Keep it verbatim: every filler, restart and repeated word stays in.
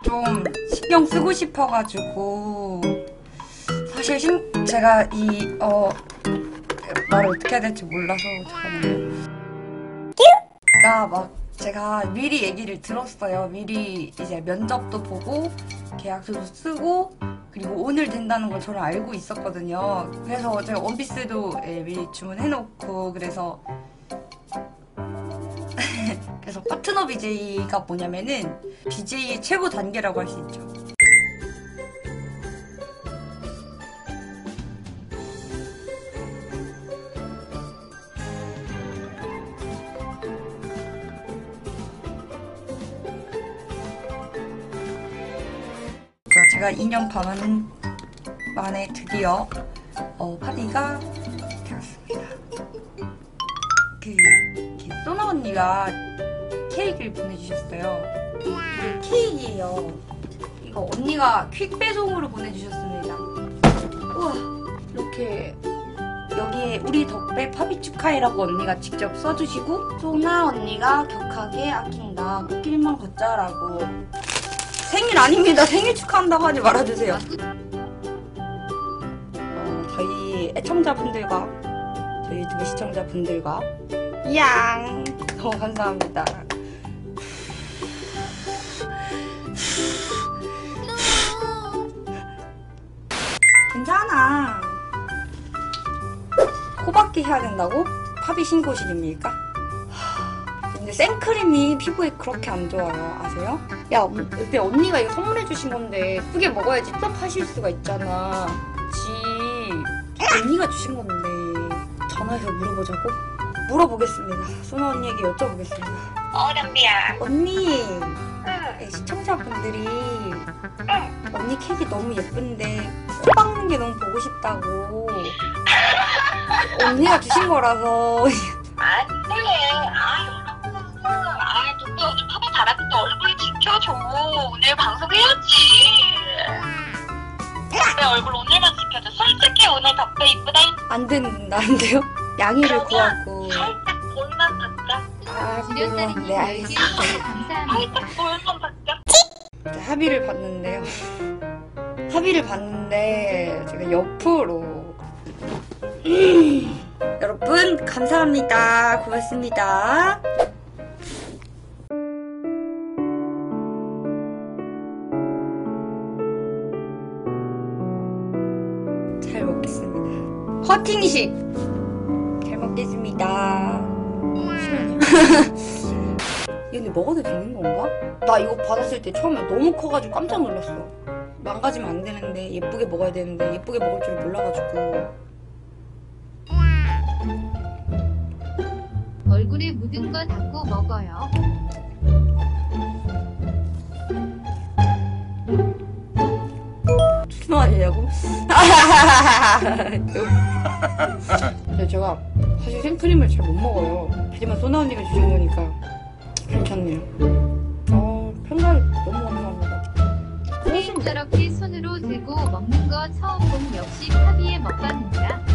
좀 신경 쓰고 싶어가지고 사실 신, 제가 이 어 말을 어떻게 해야 될지 몰라서 잠깐만요. 그러니까 막 제가 미리 얘기를 들었어요. 미리 이제 면접도 보고 계약서도 쓰고 그리고 오늘 된다는 걸 저는 알고 있었거든요. 그래서 제가 원피스도 예, 미리 주문해놓고 그래서 그래서 파트너 비제이가 뭐냐면은 비제이의 최고 단계라고 할 수 있죠. 제가 이 년 반 만에 드디어 어, 파비가 되었습니다. 그, 그 소나 언니가 케이크를 보내주셨어요. 이게 케이크예요. 이거 언니가 퀵 배송으로 보내주셨습니다. 우와, 이렇게 여기에 우리 덕배 파비 축하해라고 언니가 직접 써주시고 소나 언니가 격하게 아낀다. 꽃길만 걷자라고. 생일 아닙니다. 생일 축하한다고 하지 말아주세요. 어, 저희 애청자분들과 저희 유튜브 시청자분들과 양 너무 감사합니다. 괜찮아. 코박기 해야 된다고? 팝이 신고식입니까? 근데 생크림이 피부에 그렇게 안 좋아요. 아세요? 야, 그때 언니가 이거 선물해주신 건데 예쁘게 먹어야지 섭하실 수가 있잖아. 그치? 언니가 주신 건데 전화해서 물어보자고? 물어보겠습니다. 소나 언니에게 여쭤보겠습니다. 어, 담비야. 언니, 응. 시청자분들이 응. 언니 케이크 너무 예쁜데 코 박는 게 너무 보고 싶다고 언니가 주신 거라서 안 돼. 아유, 아, 근데 오늘 파비 잘하는데 얼굴 지켜줘. 오늘 방송해야지. 덕배 얼굴 오늘만 지켜줘. 솔직히 오늘 덕배 이쁘다. 안 된다, 안 돼요? 양해를 그러면 구하고. 살짝 볼만 바꿔. 아, 그럼 네, 알겠습니다. 살짝 볼만 바꿔. 자, 합의를 봤는데요. 합의를 봤는데 제가 옆으로 음. 여러분 감사합니다. 고맙습니다. 잘 먹겠습니다. 커팅식 잘 먹겠습니다. 이거 근데 먹어도 되는 건가? 나 이거 받았을 때 처음에 너무 커가지고 깜짝 놀랐어. 망가지면 안 되는데 예쁘게 먹어야 되는데 예쁘게 먹을 줄 몰라가지고. 얼굴에 묻은 거 닦고 먹어요. 무슨 말이냐고? 근데 제가 사실 생크림을 잘 못 먹어요. 하지만 소나 언니가 주신 거니까 괜찮네요. 어, 편달 너무 감사합니다. 케이크 저렇게 손으로 들고 먹는 거 처음 본 역시 파비의 먹방입니다.